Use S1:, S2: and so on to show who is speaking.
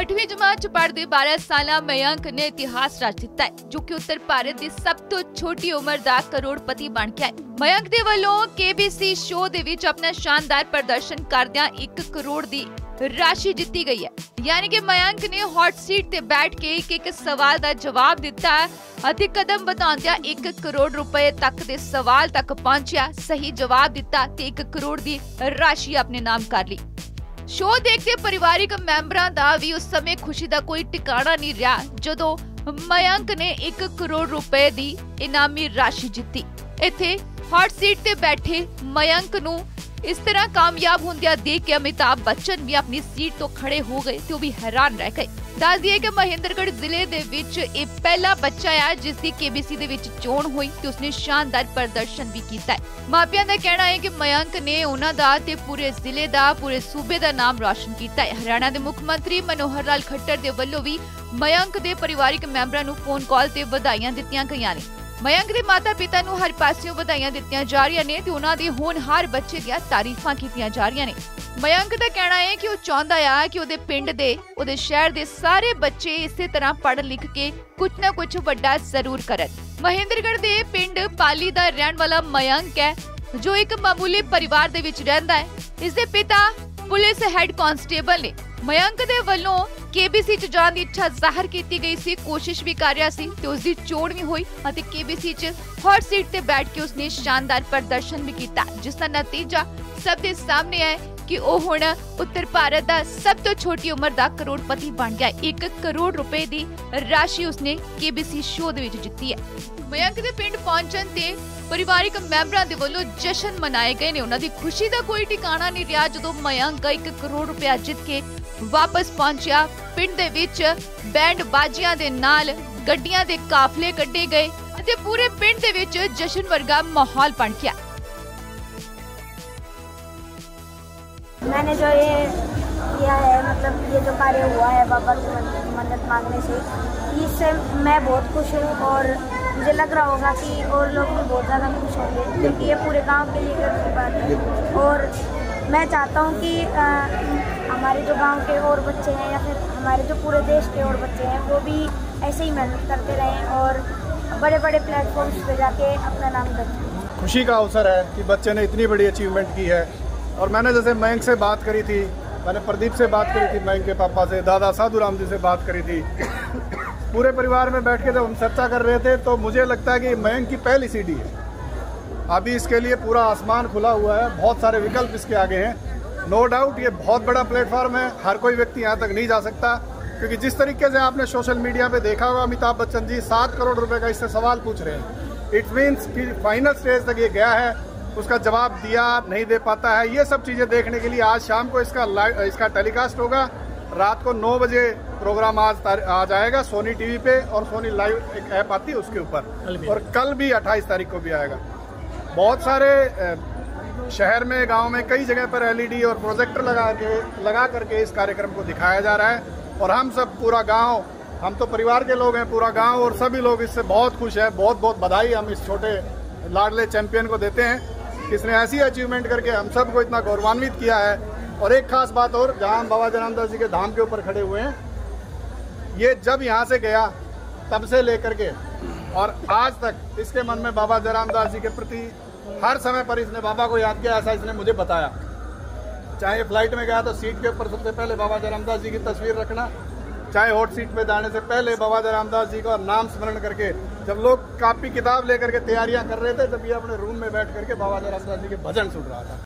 S1: 8वीं जमात च पढ़दे 12 साला मयंक ने इतिहास रच दिता है, जो कि उत्तर भारत की सब तो छोटी उम्र का करोड़पति बन गया है। मयंक दे वल्लों केबीसी शो दे विच अपना शानदार प्रदर्शन करदियां 1 करोड़ की राशि जीती गई है। यानी कि मयंक ने हॉट सीट ते बैठ के एक सवाल का जवाब दिता है, कदम बढ़ाउंदियां 1 करोड़ रुपए तक दे सवाल तक पहुंचा, सही जवाब दिता ते 1 करोड़ की राशि अपने नाम कर ली। शो देखते परिवारिक मैंबरां दा भी उस समय खुशी का कोई ठिकाना नहीं रहा जदों मयंक ने 1 करोड़ रुपए की इनामी राशि जीती। इत्थे हॉट सीट ते बैठे मयंक नू इस तरह कामयाब होंदिया देख के अमिताभ बच्चन भी अपनी सीट तो खड़े हो गए ते भी हैरान रह गए। दस दिए कि महेंद्रगढ़ जिले दे विच ये पहला बच्चा है जिसकी केबीसी दे विच चोण हुई ते उसने शानदार प्रदर्शन भी किया है। मापियां दा कहना है कि मयंक ने उन्हां दा ते पूरे जिले दा पूरे सूबे दा नाम रोशन किया है। हरियाणा के मुख्यमंत्री मनोहर लाल खट्टर दे वल्लों भी मयंक दे परिवारिक मैंबरां नू फोन कॉल ते बधाइयां दित्तियां गईयां ने। मयंक के माता पिता नू हर पासियों बधाइयां दित्तियां जा रही ने ते उन्हां दे होनहार बच्चे दी तारीफां कीतियां जा रही ने। मयंक का कहना है कि वो चाहता है कि उहदे पिंड दे उहदे शहर दे सारे बच्चे इसी तरह पढ़ लिख के कुछ न कुछ वड्डा जरूर करन। महेंद्रगढ़ दे पिंड पाली दा रहने वाला मयंक है, जो एक मामूली परिवार दे विच रहंदा है। इसदे पिता पुलिस हेड कांस्टेबल ने। मयंक दे वल्लों केबीसी च जाण दी इच्छा जाहिर की गई सी, कोशिश भी कर रहा सी ते उसदी चोण भी हुई अते केबीसी च हॉट सीट ते बैठ के उसने शानदार प्रदर्शन भी किया, जिसका नतीजा सब दे सामने है कि वह हुण उत्तर भारत का सब तो छोटी उम्र का करोड़पति बन गया। 1 करोड़ रुपए की राशि उसने केबीसी शो दे विच जीती है। मयंक दे पिंड पहुंचण ते परिवारिक मैंबरां दे वल्लों जश्न मनाए गए ने। उन्हां दी खुशी का कोई ठिकाना नहीं रहा जदों मयंक 1 करोड़ रुपया जीत के वापस पहुंचा। पिंड दे विच बैंड बाजियां दे नाल गड्डियां दे काफले कड्ढे गए अते पूरे पिंड दे विच जश्न वर्गा माहौल बन गया।
S2: मैंने जो ये किया है, मतलब ये जो कार्य हुआ है बाबा की मन्नत मांगने से, इससे मैं बहुत खुश हूँ और मुझे लग रहा होगा कि और लोग भी बहुत ज़्यादा खुश होंगे, क्योंकि ये पूरे गांव के लिए गर्व की बात है। और मैं चाहता हूँ कि हमारे जो गांव के और बच्चे हैं या फिर हमारे जो पूरे देश के और बच्चे हैं वो भी ऐसे ही मेहनत करते रहें और बड़े बड़े प्लेटफॉर्म्स पे जाके अपना नाम दर्ज करें।
S3: खुशी का अवसर है कि बच्चे ने इतनी बड़ी अचीवमेंट की है। और मैंने जैसे मयंक से बात करी थी, मैंने प्रदीप से बात करी थी, मयंक के पापा से, दादा साधुराम जी से बात करी थी। पूरे परिवार में बैठ के जब हम चर्चा कर रहे थे तो मुझे लगता है कि मयंक की पहली सीढ़ी है। अभी इसके लिए पूरा आसमान खुला हुआ है, बहुत सारे विकल्प इसके आगे हैं। नो डाउट ये बहुत बड़ा प्लेटफॉर्म है, हर कोई व्यक्ति यहाँ तक नहीं जा सकता, क्योंकि जिस तरीके से आपने सोशल मीडिया पे देखा होगा अमिताभ बच्चन जी 7 करोड़ रुपए का इससे सवाल पूछ रहे हैं। इट मीन्स कि फाइनल स्टेज तक ये गया है, उसका जवाब दिया नहीं दे पाता है। ये सब चीज़ें देखने के लिए आज शाम को इसका टेलीकास्ट होगा। रात को 9 बजे प्रोग्राम आ जाएगा सोनी टीवी पे, और सोनी लाइव एक ऐप आती है उसके ऊपर, और कल भी 28 तारीख को भी आएगा। बहुत सारे शहर में, गांव में कई जगह पर एलईडी और प्रोजेक्टर लगा करके इस कार्यक्रम को दिखाया जा रहा है। और हम सब पूरा गांव, हम तो परिवार के लोग हैं, पूरा गांव और सभी लोग इससे बहुत खुश हैं। बहुत बहुत बधाई हम इस छोटे लाडले चैंपियन को देते हैं, इसने ऐसी अचीवमेंट करके हम सबको इतना गौरवान्वित किया है। और एक खास बात और, जहां हम बाबा जनार्दन जी के धाम के ऊपर खड़े हुए हैं, ये जब यहाँ से गया तब से लेकर के और आज तक इसके मन में बाबा जनार्दन जी के प्रति हर समय पर इसने बाबा को याद किया, ऐसा इसने मुझे बताया। चाहे फ्लाइट में गया तो सीट के ऊपर सबसे पहले बाबा जनार्दन जी की तस्वीर रखना, चाहे हॉट सीट पे जाने से पहले बाबा जनार्दन जी का नाम स्मरण करके, जब लोग कॉपी किताब लेकर के तैयारियां कर रहे थे तब ये अपने रूम में बैठ करके बाबा जनार्दन जी के भजन सुन रहा था।